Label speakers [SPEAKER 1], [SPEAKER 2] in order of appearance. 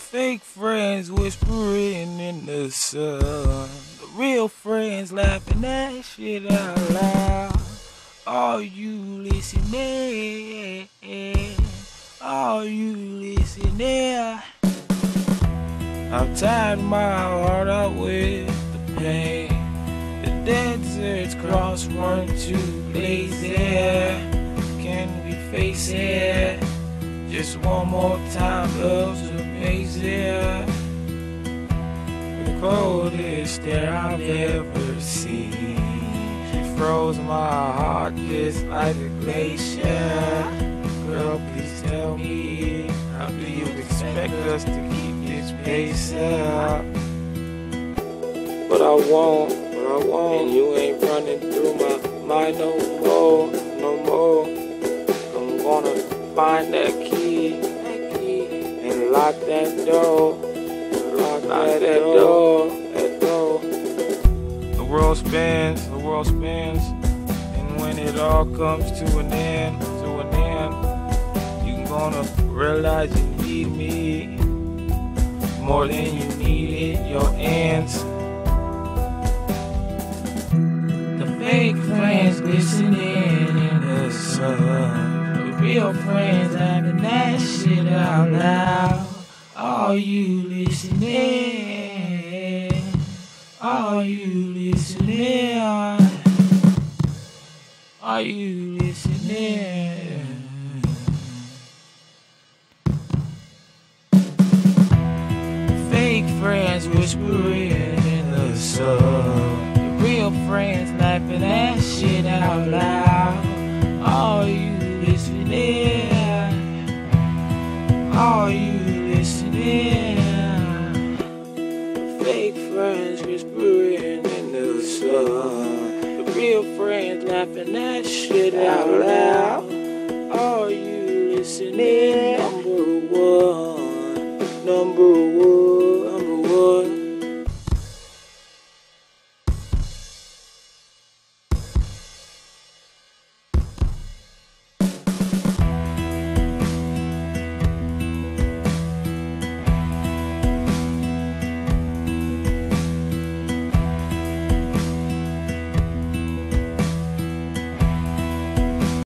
[SPEAKER 1] fake friends whispering in the sun. The real friends laughing that shit out loud. Are you listening? Are you listening? I've tied my heart out with the pain. The deserts cross one, two places. Can we face it? Just one more time, love's amazing. The coldest air I've ever seen. She froze my heart just like a glacier. Girl, please tell me, how do you expect us to keep this pace up? But I won't, and you ain't running through my mind no more. I'm gonna find that key and lock that door. The world spins, and when it all comes to an end, you're gonna realize you need me more than you needed your ends. The fake friends glistening in the sun. The real friends having that shit out loud. Are you listening? Are you listening? Are you listening? Fake friends whispering in the sun. The real friends laughing that shit out loud. Are you listening? Are you listening? Fake friends whispering in the sun. The real friends laughing that shit out loud. Are you listening?